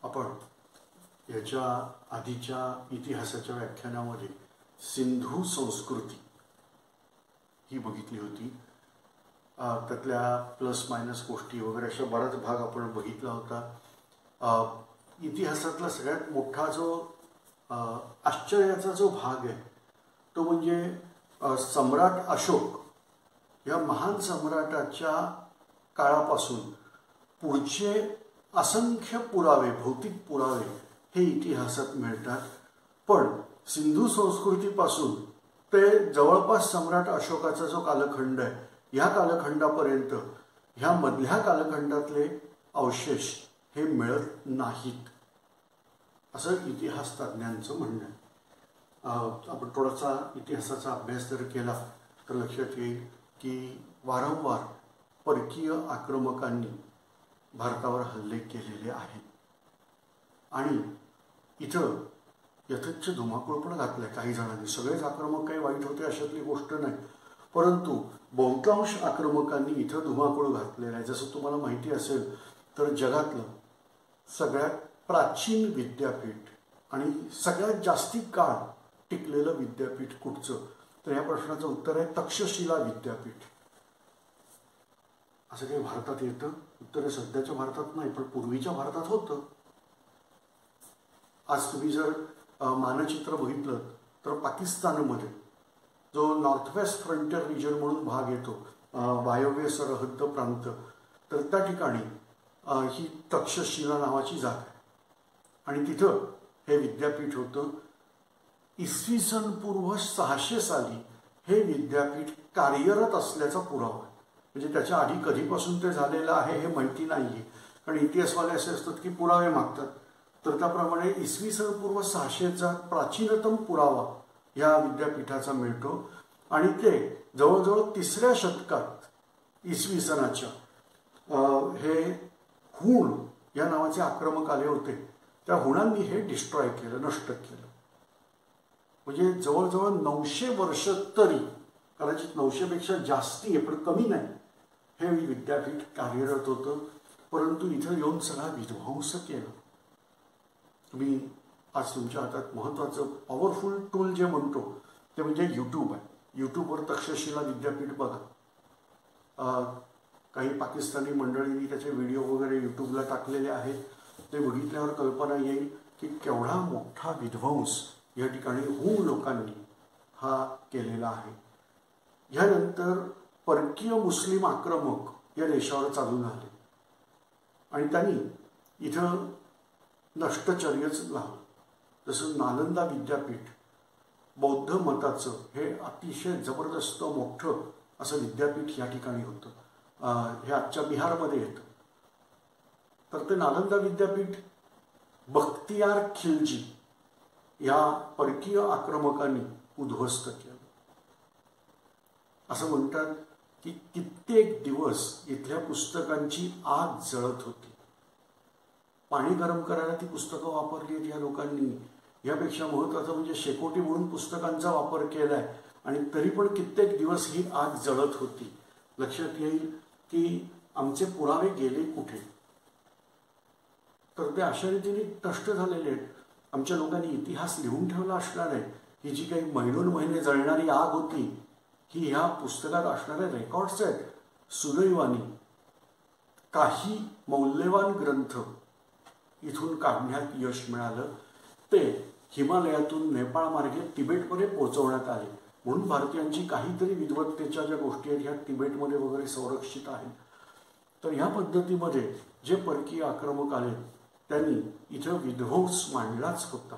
आपण याच्या आधीच्या इतिहासाच्या व्याख्यानामध्ये सिंधू संस्कृती ही बघितली होती. त्यातल्या प्लस मायनस गोष्टी वगैरे अशा बराच भाग आपण बघितला होता. इतिहासातला सगळ्यात मोठा जो आश्चर्याचा जो भाग आहे तो म्हणजे सम्राट अशोक या महान सम्राटाच्या काळापासून पुढचे असंख्य पुरावे, भौतिक पुरावे हे इतिहासात मिळतात. पण सिंधू संस्कृतीपासून ते जवळपास सम्राट अशोकाचा जो कालखंड आहे ह्या कालखंडापर्यंत ह्या मधल्या कालखंडातले अवशेष हे मिळत नाहीत असं इतिहास तज्ज्ञांचं म्हणणं आहे. आपण थोडासा इतिहासाचा अभ्यास जर केला तर लक्षात येईल की वारंवार परकीय आक्रमकांनी भारतावर हल्ले केलेले आहेत आणि इथं यथेच्छ धुमाकूळ पण घातलाय काही जणांनी. सगळेच आक्रमक काही वाईट होते अशातली गोष्ट नाही, परंतु बहुतांश आक्रमकांनी इथं धुमाकूळ घातलेला आहे. जसं तुम्हाला माहिती असेल तर जगातलं सगळ्यात प्राचीन विद्यापीठ आणि सगळ्यात जास्ती काळ टिकलेलं विद्यापीठ कुठचं, तर या प्रश्नाचं उत्तर आहे तक्षशिला विद्यापीठ. असं काही भारतात येतं? उत्तर सध्याच्या भारतात नाही, पण पूर्वीच्या भारतात होतं. आज तुम्ही जर मानचित्र बघितलं तर पाकिस्तानमध्ये जो नॉर्थ वेस्ट फ्रंटियर रिजन म्हणून भाग येतो, वायव्य सरहद्द प्रांत, तर त्या ठिकाणी ही तक्षशिला नावाची जागा आहे आणि तिथं हे विद्यापीठ होतं. इसवी सन पूर्व 600 साली हे विद्यापीठ कार्यरत असल्याचा पुरावा आहे. म्हणजे त्याच्या आधी कधीपासून ते झालेलं आहे हे माहिती नाही आहे, कारण इतिहासवाले असे असतात की पुरावे मागतात. तर त्याप्रमाणे इसवी सन पूर्व 600चा प्राचीनतम पुरावा या विद्यापीठाचा मिळतो आणि ते जवळजवळ 3ऱ्या शतकात इसवी सनाच्या हे हुण या नावाचे आक्रमक आले होते. त्या हुणांनी हे डिस्ट्रॉय केलं, नष्ट केलं. म्हणजे जवळजवळ 900 वर्ष तरी, कदाचित 900पेक्षा जास्ती आहे पण कमी नाही, हे विद्यापीठ कार्यरत होतं. परंतु इथं येऊन सगळा विध्वंस केला. तुम्ही आज तुमच्या हातात महत्त्वाचं पॉवरफुल टूल जे म्हणतो ते म्हणजे यूट्यूब आहे. यूट्यूबवर तक्षशिला विद्यापीठ बघा. काही पाकिस्तानी मंडळींनी त्याचे व्हिडिओ वगैरे यूट्यूबला टाकलेले आहेत. ते बघितल्यावर कल्पना येईल की केवढा मोठा विध्वंस या ठिकाणी हुण लोकांनी हा केलेला आहे. ह्यानंतर परकीय मुस्लिम आक्रमक या देशावर चालून आले आणि त्यांनी इथं नष्टचर्यच लावलं. जसं नालंदा विद्यापीठ बौद्ध मताचं हे अतिशय जबरदस्त मोठं असं विद्यापीठ या ठिकाणी होतं. हे आजच्या बिहारमध्ये येतं. तर ते नालंदा विद्यापीठ बख्तियार खिलजी या परकीय आक्रमकांनी उद्ध्वस्त केलं. असं म्हणतात की कित्येक दिवस इथल्या पुस्तकांची आग जळत होती. पाणी गरम करायला ती पुस्तकं वापरली आहेत या लोकांनी. यापेक्षा महत्त्वाचं म्हणजे शेकोटी म्हणून पुस्तकांचा वापर केलाय आणि तरी पण कित्येक दिवस ही आग जळत होती. लक्षात येईल की आमचे पुरावे गेले कुठे, तर ते अशा रीतीने नष्ट झालेले आहेत. आमच्या लोकांनी इतिहास लिहून ठेवला असणार आहे. ही जी काही महिने जळणारी आग होती ही ह्या पुस्तकात असणारे रेकॉर्ड्स आहेत. सुदैवाने काही मौल्यवान ग्रंथ इथून काढण्यात यश मिळालं. ते हिमालयातून नेपाळ मार्गे तिबेटमध्ये पोहोचवण्यात आले. म्हणून भारतीयांची काहीतरी विद्वत्तेच्या ज्या गोष्टी आहेत ह्या तिबेटमध्ये वगैरे संरक्षित आहेत. तर ह्या पद्धतीमध्ये जे परकीय आक्रमक आले त्यांनी इथं विध्वंस मांडलाच होता.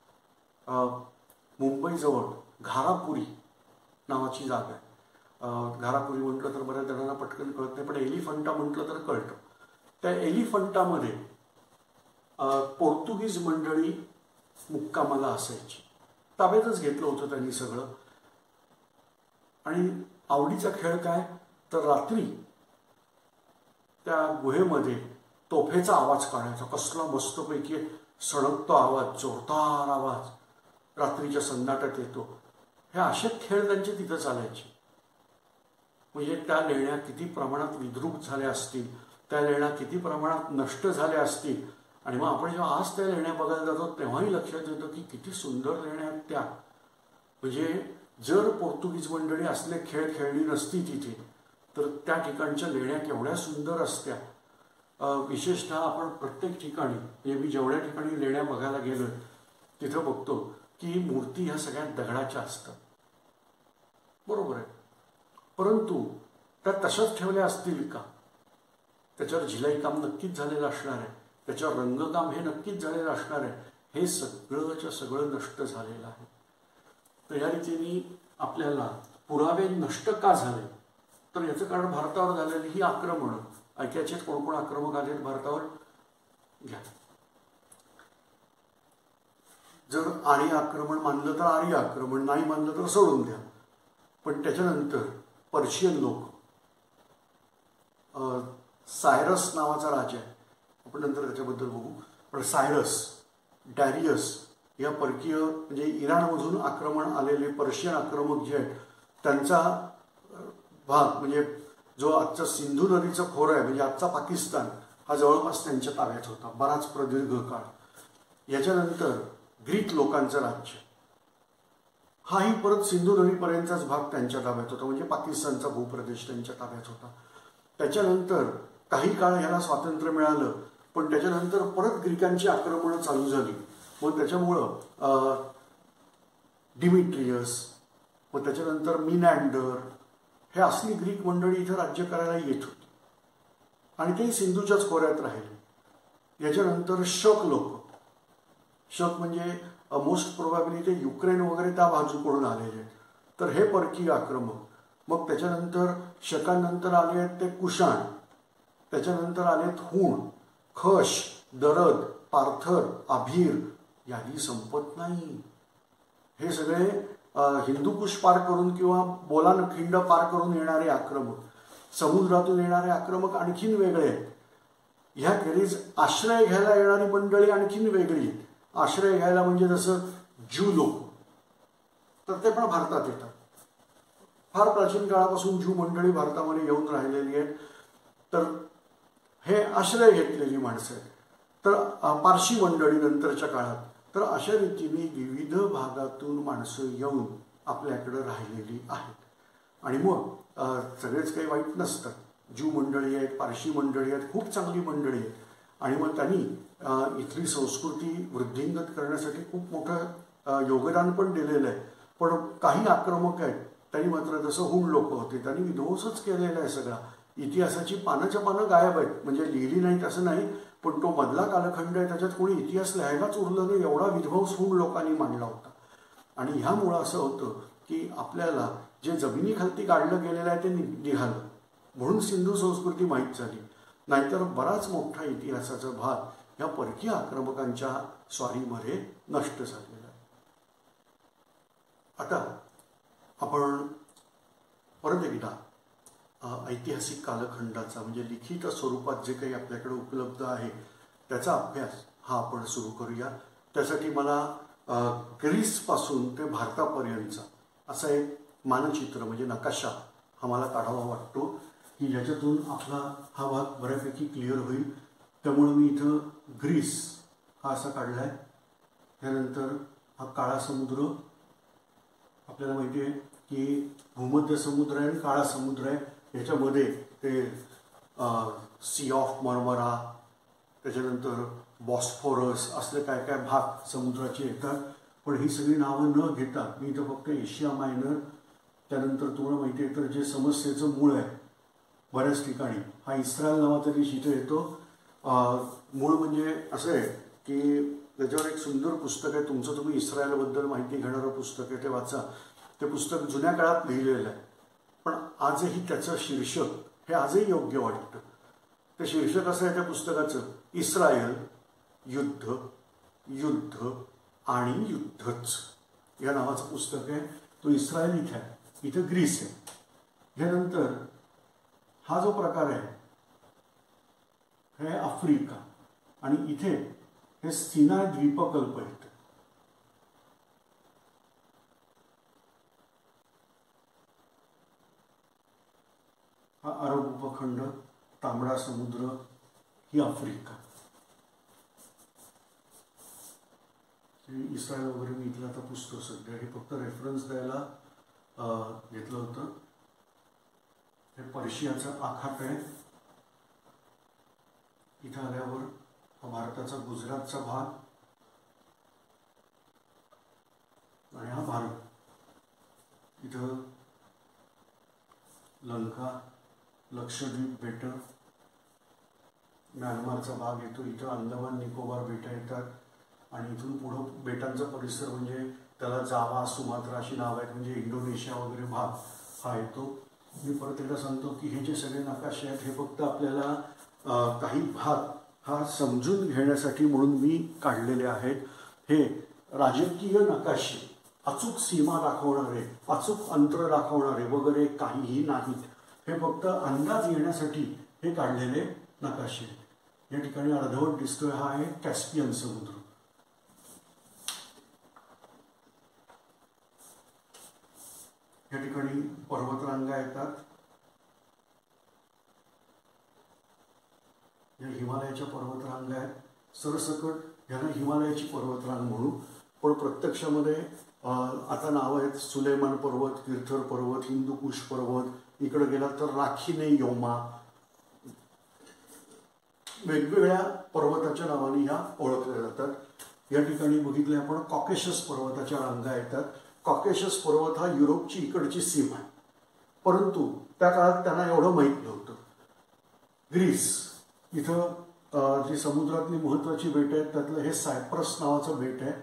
मुंबईजवळ घारापुरी नावाची जागा आहे. घारापुरी म्हटलं तर बऱ्याच जणांना पटकन कळत नाही, पण एलिफंटा म्हटलं तर कळतं. त्या एलिफंटामध्ये पोर्तुगीज मंडळी मुक्कामाला असायची. ताब्यातच घेतलं होतं त्यांनी सगळं. आणि आवडीचा खेळ काय तर रात्री त्या गुहेमध्ये तोफेचा आवाज काढायचा. कसला मस्तपैकी सणकतो आवाज, जोरदार आवाज रात्रीच्या सन्नाटात येतो. हे असे खेळ त्यांचे तिथं चालायचे. म्हणजे त्या लेण्या किती प्रमाणात विद्रूप झाल्या असतील, त्या लेण्या किती प्रमाणात नष्ट झाल्या असतील आणि मग आपण जेव्हा आज त्या लेण्या बघायला जातो तेव्हाही लक्षात येतं की किती सुंदर लेण्या आहेत त्या. म्हणजे जर पोर्तुगीज मंडळी असले खेळ खेळली नसती तिथे तर त्या ठिकाणच्या लेण्या केवढ्या सुंदर असत्या. विशेषतः आपण प्रत्येक ठिकाणी म्हणजे मी जेवढ्या ठिकाणी लेण्या बघायला गेलो तिथं बघतो की मूर्ती ह्या सगळ्या दगडाच्या असतात, बरोबर आहे, परंतु त्या तशाच ठेवल्या असतील का? त्याच्यावर झिलाई काम नक्कीच झालेलं असणार आहे, त्याच्यावर रंगकाम हे नक्कीच झालेलं असणार आहे. हे सगळंच्या सगळं नष्ट झालेलं आहे. तर या रीतीने आपल्याला पुरावे नष्ट का झाले तर याचं कारण भारतावर झालेली ही आक्रमणं. ऐकायचे कोण कोण आक्रमक आलेत भारतावर घ्या. जर आर्य आक्रमण मानलं तर आर्य आक्रमण, नाही मानलं तर सोडून द्या. पण त्याच्यानंतर पर्शियन लोक, सायरस नावाचा राजा आहे, आपण नंतर त्याच्याबद्दल बघू, पण सायरस, डॅरियस या परकीय म्हणजे इराणमधून आक्रमण आलेले पर्शियन आक्रमक जे आहेत त्यांचा भाग म्हणजे जो आजचा सिंधू नदीचा खोरा आहे म्हणजे आजचा पाकिस्तान हा जवळपास त्यांच्या ताब्यात होता बराच प्रदीर्घ काळ. याच्यानंतर ग्रीक लोकांचं राज्य हाही परत सिंधू नदीपर्यंतचाच भाग त्यांच्या ताब्यात होता म्हणजे पाकिस्तानचा भूप्रदेश त्यांच्या ताब्यात होता. त्याच्यानंतर काही काळ ह्याला स्वातंत्र्य मिळालं पण त्याच्यानंतर परत ग्रीकांची आक्रमणं चालू झाली. मग त्याच्यामुळं डिमिट्रियस, मग त्याच्यानंतर मिनॅंडर हे असली ग्रीक मंडळी इथं राज्य करायला येत होती आणि ते सिंधूच्याच खोऱ्यात राहिले. याच्यानंतर शक लोक, शक म्हणजे मोस्ट प्रोबॅबली ते युक्रेन वगैरे त्या बाजूकडून आलेले आहेत. तर हे परकीय आक्रमक. मग त्याच्यानंतर शकांनंतर आले आहेत ते कुशाण, त्याच्यानंतर आलेत हूण, खश, दरद, पार्थर, आभीर, यादी संपत नाही. हे सगळे हिंदुकुश पार करून किंवा बोलान खिंड पार करून येणारे आक्रमक, समुद्रातून येणारे आक्रमक आणखीन वेगळे आहेत. ह्याखेरीज आश्रय घ्यायला येणारी मंडळी आणखीन वेगळी आहेत. आश्रय घ्यायला म्हणजे जसं ज्यू लोक तर ते पण भारतात येतात. फार प्राचीन काळापासून ज्यू मंडळी भारतामध्ये येऊन राहिलेली आहेत. तर हे आश्रय घेतलेली माणसं आहेत. तर पारशी मंडळी नंतरच्या काळात. तर अशा रीतीने विविध भागातून माणसं येऊन आपल्याकडं राहिलेली आहेत. आणि मग सगळेच काही वाईट नसतात. ज्यू मंडळी आहेत, पारशी मंडळी आहेत, खूप चांगली मंडळी आहेत. आणि मग त्यांनी इथली संस्कृती वृद्धिंगत करण्यासाठी खूप मोठं योगदान पण दिलेलं आहे. पण काही आक्रमक आहेत त्यांनी मात्र जसं हूण लोक होते त्यांनी विध्वंसच केलेला आहे सगळा. इतिहासाची पानाच्या पानं गायब आहेत म्हणजे लिहिली नाहीत असं नाही पण तो मधला कालखंड आहे त्याच्यात कोणी इतिहास लिहायलाच उरलं नाही एवढा विध्वंस हूण लोकांनी मांडला होता. आणि ह्यामुळं असं होतं की आपल्याला जे जमिनीखालती काढलं गेलेलं आहे ते निघालं म्हणून सिंधू संस्कृती माहीत झाली. नाहीतर बराच मोठा इतिहासाचा भाग या परकीय आक्रमकांच्या स्वारीमध्ये नष्ट झालेला आहे. आता आपण परत एकदा ऐतिहासिक कालखंडाचा म्हणजे लिखित स्वरूपात जे काही आपल्याकडे उपलब्ध आहे त्याचा अभ्यास हा आपण सुरू करूया. त्यासाठी मला ग्रीसपासून ते भारतापर्यंतचा असा एक मानचित्र म्हणजे नकाशा हा मला काढावा वाटतो की ज्याच्यातून आपला हा भाग बऱ्यापैकी क्लिअर होईल. त्यामुळे मी इथं ग्रीस हा असा काढला आहे. त्यानंतर हा काळा समुद्र आपल्याला माहिती आहे की भूमध्य समुद्र आहे आणि काळा समुद्र आहे. याच्यामध्ये ते सी ऑफ मर्मरा त्याच्यानंतर बॉस्फोरस असले काय काय भाग समुद्राचे येतात. पण ही सगळी नावं न घेता मी इथं फक्त एशिया मायनर त्यानंतर तुम्हाला माहिती आहे तर जे समस्येचं मूळ आहे बऱ्याच ठिकाणी हा इस्रायल नावाचा देश इथे येतो. मूळ म्हणजे असं आहे की त्याच्यावर एक सुंदर पुस्तक आहे तुमचं तुम्ही इस्रायलबद्दल माहिती घेणारं पुस्तक आहे ते वाचा. ते पुस्तक जुन्या काळात लिहिलेलं आहे पण आजही त्याचं शीर्षक हे आजही योग्य वाटतं. ते शीर्षक असं आहे त्या पुस्तकाचं इस्रायल युद्ध युद्ध आणि युद्धच या नावाचं पुस्तक आहे. तो इस्रायल इथे आहे, इथं ग्रीस आहे. ह्यानंतर हा जो प्रकार आहे हे आफ्रिका आणि इथे हे सिनाय द्वीपकल्प आहेत. हा अरब उपखंड, तांबडा समुद्र ही आफ्रिका. इस्रायल वगैरे मी इथलं आता पुसतो सध्या, हे फक्त रेफरन्स द्यायला घेतलं होतं. हे पर्शियाचं आखात आहे. इथं आल्यावर हा भारताचा गुजरातचा भाग आणि हा भारत. इथं लंका, लक्षद्वीप बेट, म्यानमारचा भाग येतो. इथं अंदमान निकोबार बेटं येतात आणि इथून पुढं बेटांचा परिसर म्हणजे त्याला जावा, सुमात्रा अशी नाव आहेत, म्हणजे इंडोनेशिया वगैरे भाग हा येतो. मी परत एकदा सांगतो की हे जे सगळे नकाशे आहेत हे फक्त आपल्याला काही भाग हा समजून घेण्यासाठी म्हणून मी काढलेले आहेत. हे राजकीय नकाशे, अचूक सीमा दाखवणारे, अचूक अंतर दाखवणारे वगैरे काहीही नाहीत. हे फक्त अंदाज येण्यासाठी हे काढलेले नकाशे आहेत. या ठिकाणी अर्धवट दिसतोय हा आहे कॅस्पियन समुद्र. या ठिकाणी पर्वतरांगा येतात. या हिमालयाच्या पर्वतरांगा आहेत. सरसकट ह्याला हिमालयाची पर्वतरांग म्हणू, पण प्रत्यक्षामध्ये आता नाव आहेत सुलेमान पर्वत, तीर्थर पर्वत, हिंदुकुश पर्वत, इकडे गेला तर राखीने योमा, वेगवेगळ्या पर्वताच्या नावाने ह्या ओळखल्या जातात. या ठिकाणी बघितले आपण कॉकेशस पर्वताच्या रांगा येतात. कॉकेशस पर्वत हा युरोपची इकडची सीमा आहे, परंतु त्या काळात त्यांना एवढं माहीत नव्हतं. ग्रीस, इथं जी समुद्रातली महत्त्वाची बेट आहेत त्यातलं हे सायप्रस नावाचं बेट आहे,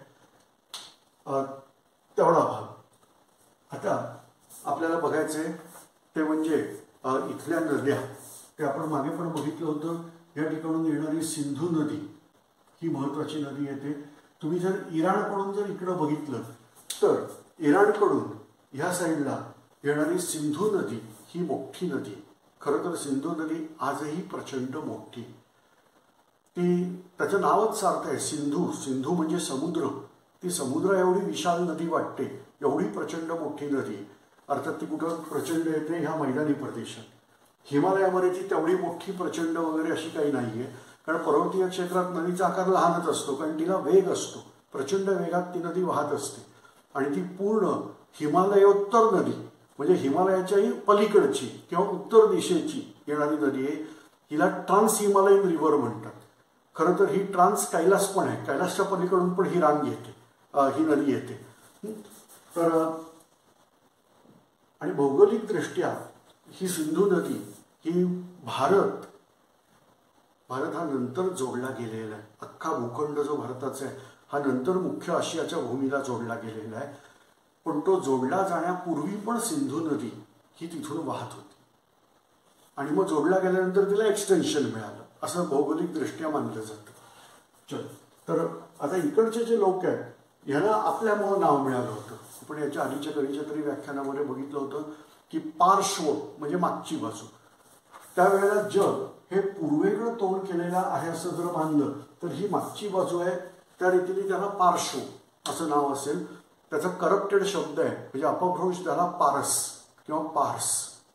तेवढा भाग. आता आपल्याला बघायचं आहे ते म्हणजे इथल्या नद्या. ते आपण मागे पण बघितलं होतं. या ठिकाणून येणारी सिंधू नदी ही महत्त्वाची नदी येते. तुम्ही जर इराणकडून जर इकडं बघितलं तर इराणकडून ह्या साईडला येणारी सिंधू नदी ही मोठी नदी. खरं तर सिंधू नदी आजही प्रचंड मोठी. ती त्याचं नावच सार्थ आहे सिंधू. सिंधू म्हणजे समुद्र. ती समुद्र एवढी विशाल नदी वाटते, एवढी प्रचंड मोठी नदी. अर्थात ती कुठं प्रचंड येते ह्या मैदानी प्रदेशात. हिमालयामध्ये ती तेवढी मोठी प्रचंड वगैरे अशी काही नाही आहे, कारण पर्वतीय क्षेत्रात नदीचा आकार लहानच असतो, कारण तिला वेग असतो. प्रचंड वेगात ती नदी वाहत असते आणि ती पूर्ण हिमालयोत्तर नदी म्हणजे हिमालयाच्याही पलीकडची किंवा उत्तर दिशेची येणारी नदी आहे. हिला ट्रान्स हिमालयन रिव्हर म्हणतात. खरं तर ही ट्रान्स कैलास पण आहे, कैलासच्या पलीकडून पण ही रांग येते, ही नदी येते. तर आणि भौगोलिकदृष्ट्या ही सिंधू नदी ही भारत हा नंतर जोडला गेलेला आहे. अख्खा भूखंड जो भारताचा आहे हा नंतर मुख्य आशियाच्या भूमीला जोडला गेलेला आहे. पण तो जोडला जाण्यापूर्वी पण सिंधू नदी ही तिथून वाहत होती आणि मग जोडला गेल्यानंतर तिला एक्सटेन्शन मिळालं असं भौगोलिकदृष्ट्या मानलं जातं. चल, तर आता इकडचे जे लोक आहेत ह्याला आपल्यामुळं नाव मिळालं होतं. आपण याच्या आधीच्या कधीच्या तरी व्याख्यानामध्ये बघितलं होतं की पार्श्व म्हणजे मागची बाजू. त्यावेळेला जग हे पूर्वेकडं तोंड केलेलं आहे असं जर मानलं तर ही मागची बाजू आहे. त्या रीतीने त्याला पार्श्व असं नाव असेल. त्याचा करप्टेड शब्द आहे म्हणजे अपभ्रंश त्याला पारस किंवा पार्स.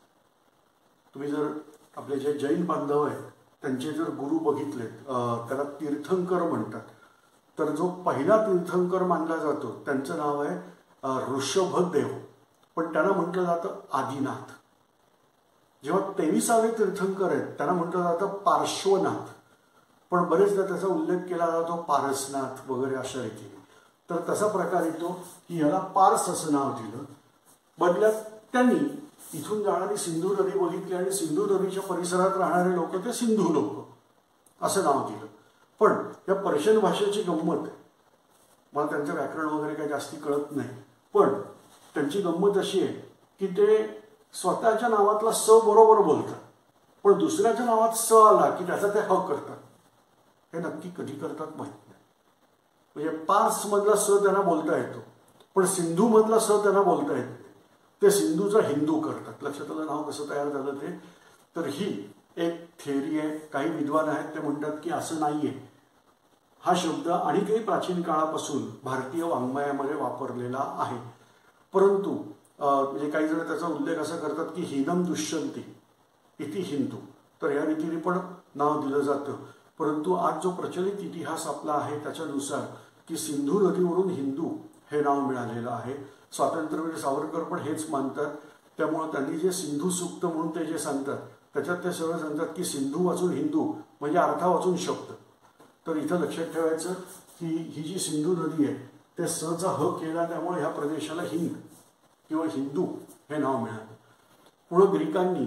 तुम्ही जर आपले जे जैन बांधव आहेत त्यांचे जर गुरु बघितलेत, त्याला तीर्थंकर म्हणतात. तर जो पहिला तीर्थंकर मानला जातो त्यांचं नाव आहे ऋषभदेव, पण त्यांना म्हटलं जातं आदिनाथ. जेव्हा 23वे तीर्थंकर आहेत त्यांना म्हटलं जातं पार्श्वनाथ, पण बरेचदा त्याचा उल्लेख केला जातो पारसनाथ वगैरे अशा रीतीने. तर तसा प्रकार येतो की ह्याला पार्स असं नाव दिलं. बदल्यात त्यांनी इथून जाणारी सिंधू नदी बघितली आणि सिंधू नदीच्या परिसरात राहणारे लोक ते सिंधू लोक असं नाव दिलं. पण या पर्शियन भाषेची गंमत आहे, मला त्यांचं व्याकरण वगैरे काही जास्ती कळत नाही, पण त्यांची गंमत अशी आहे की ते स्वतःच्या नावातला स बरोबर बोलतात, पण दुसऱ्याच्या नावात स आला की त्याचा ते ह करतात. हे नक्की कधी करतात माहीत नाही. म्हणजे पार्स मधला स त्यांना बोलता येतो, पण सिंधू मधला स त्यांना बोलता येत नाही. ते सिंधूचा हिंदू करतात. लक्षात आलं नाव कसं तयार झालं ते. तर ही एक थिअरी आहे. काही विद्वान आहेत ते म्हणतात की असं नाहीये. हा शब्द आणि काही प्राचीन काळापासून भारतीय वाङ्मयामध्ये वापरलेला आहे, परंतु म्हणजे काही जण त्याचा उल्लेख असा करतात की हिनम दुष्यंती इति हिंदू. तर या रीतीने पण नाव दिलं जातं. परंतु आज जो प्रचलित इतिहास आपला आहे त्याच्यानुसार की सिंधू नदीवरून हिंदू हे नाव मिळालेलं आहे. स्वातंत्र्यवीर सावरकर पण हेच मानतात. त्यामुळे त्यांनी जे सिंधू सूक्त म्हणून ते जे सांगतात त्याच्यात ते सरळ सांगतात की सिंधू वाचून हिंदू म्हणजे अर्था वाचून शब्द. तर इथं लक्षात ठेवायचं की ही जी सिंधू नदी आहे ते सचा ह केला त्यामुळे ह्या प्रदेशाला हिंद किंवा हिंदू हे नाव मिळालं. पुढं ग्रीकांनी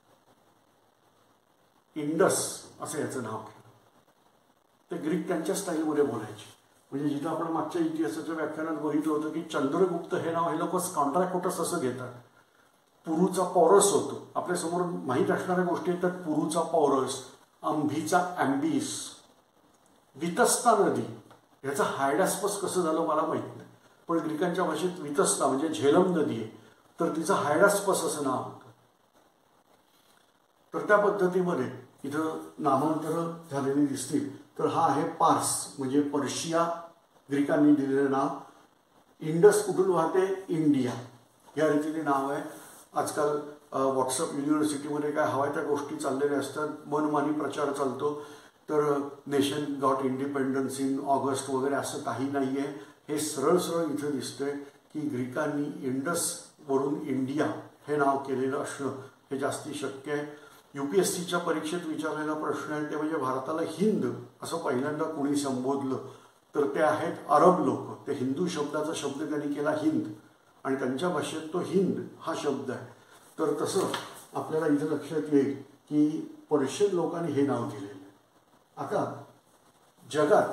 इंडस असं याचं नाव केलं. ते ग्रीक त्यांच्या स्टाईलमध्ये बोलायचे. म्हणजे जिथं आपण मागच्या इतिहासाच्या व्याख्यानात बघितलं होतं की चंद्रगुप्त हे नाव हे लोक कॉन्ट्रॅक्टोटस असं घेतात. पुरूचा पौरस होतो. आपल्यासमोर माहीत असणाऱ्या गोष्टी येतात. पुरूचा पौरस, अंभीचा ॲम्बिस, वितस्ता नदी. याचं हायडास्पस कसं झालं मला माहीत नाही, पण ग्रीकांच्या भाषेत वितस्ता म्हणजे झेलम नदी आहे, तर तिचं हायडास्पस असं नाव होतं. तर त्या पद्धतीमध्ये इथं नामांतरं झालेली दिसतील. तर हा आहे पार्स म्हणजे पर्शिया, ग्रीकांनी दिलेलं नाव. इंडस कुठून वाहते? इंडिया, या रीतीने नाव आहे. आजकाल व्हॉट्सअप युनिव्हर्सिटीमध्ये काय हव्या त्या गोष्टी चाललेल्या असतात, मनमानी प्रचार चालतो. तर nation got independence in August वगैरे असं काही नाही आहे. हे सरळ सरळ इथं दिसतंय की ग्रीकांनी इंडसवरून इंडिया हे नाव केलेलं असणं हे जास्ती शक्य आहे. UPSCच्या परीक्षेत विचारलेला प्रश्न आहे ते म्हणजे भारताला हिंद असं पहिल्यांदा कोणी संबोधलं तर ते आहेत अरब लोक. ते हिंदू शब्दाचा शब्द त्यांनी केला हिंद आणि त्यांच्या भाषेत तो हिंद हा शब्द आहे. तर तसं आपल्याला इथं लक्षात येईल की पर्शियन लोकांनी हे नाव दिलेलं आहे. आता जगात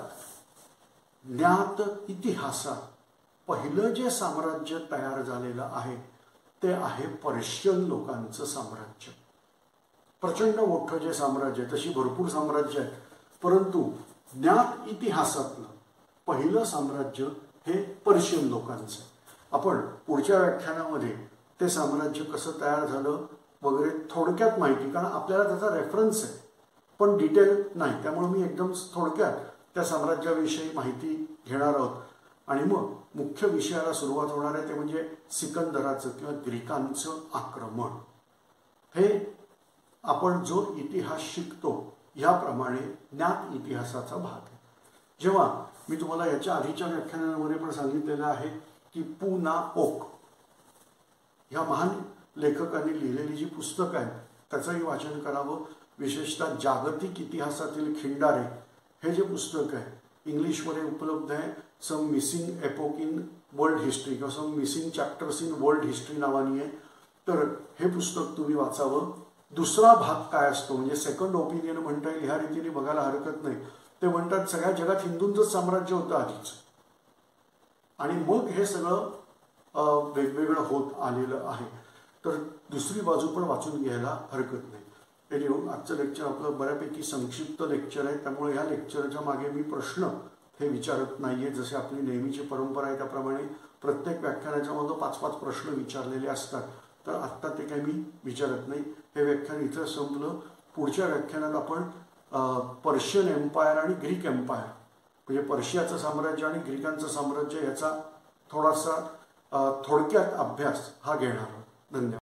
ज्ञात इतिहासात पहिलं जे साम्राज्य तयार झालेलं आहे ते आहे पर्शियन लोकांचं साम्राज्य. प्रचंड मोठं जे साम्राज्य आहे, तशी भरपूर साम्राज्य आहेत, परंतु ज्ञात इतिहासातलं पहिलं साम्राज्य हे पर्शियन लोकांचं. आपण पुढच्या व्याख्यानामध्ये ते साम्राज्य कसं तयार झालं वगैरे थोडक्यात माहिती, कारण आपल्याला त्याचा रेफरन्स आहे पण डिटेल नाही, त्यामुळे मी एकदम थोडक्यात त्या साम्राज्याविषयी माहिती घेणार आहोत. आणि मग मुख्य विषयाला सुरुवात होणार आहे ते म्हणजे सिकंदराचं किंवा ग्रीकांचं आक्रमण. हे आपण जो इतिहास शिकतो याप्रमाणे ज्ञात इतिहासाचा भाग आहे. जेव्हा मी तुम्हाला याच्या आधीच्या व्याख्यानांमध्ये पण सांगितलेलं आहे की पु ना ओक ह्या महान लेखकांनी लिहिलेली जी पुस्तकं आहेत त्याचंही वाचन करावं. विशेषतः जागतिक इतिहासातील खिंडारे हे जे पुस्तक आहे इंग्लिशमध्ये उपलब्ध आहे. Some missing epoch in world history किंवा some missing chapters in world history नावानी आहे. तर हे पुस्तक तुम्ही वाचावं. दुसरा भाग काय असतो म्हणजे सेकंड ओपिनियन म्हणता येईल, ह्या रीतीने बघायला हरकत नाही. ते म्हणतात सगळ्या जगात हिंदूंचंच साम्राज्य होतं आधीच आणि मग हे सगळं वेगवेगळं होत आलेलं आहे. तर दुसरी बाजू पण वाचून घ्यायला हरकत नाही. आजचं लेक्चर आपलं बऱ्यापैकी संक्षिप्त लेक्चर आहे, त्यामुळे ह्या लेक्चरच्या मागे मी प्रश्न हे विचारत नाही आहे. जसे आपली नेहमीची परंपरा आहे त्याप्रमाणे प्रत्येक व्याख्यानाच्या मागे 5-5 प्रश्न विचारलेले असतात. तर आत्ता ते काही मी विचारत नाही. हे व्याख्यान इथं संपलं. पुढच्या व्याख्यानात आपण पर्शियन एम्पायर आणि ग्रीक एम्पायर म्हणजे पर्शियाचं साम्राज्य आणि ग्रीकांचं साम्राज्य याचा थोडासा थोडक्यात अभ्यास हा घेणार आहोत. धन्यवाद.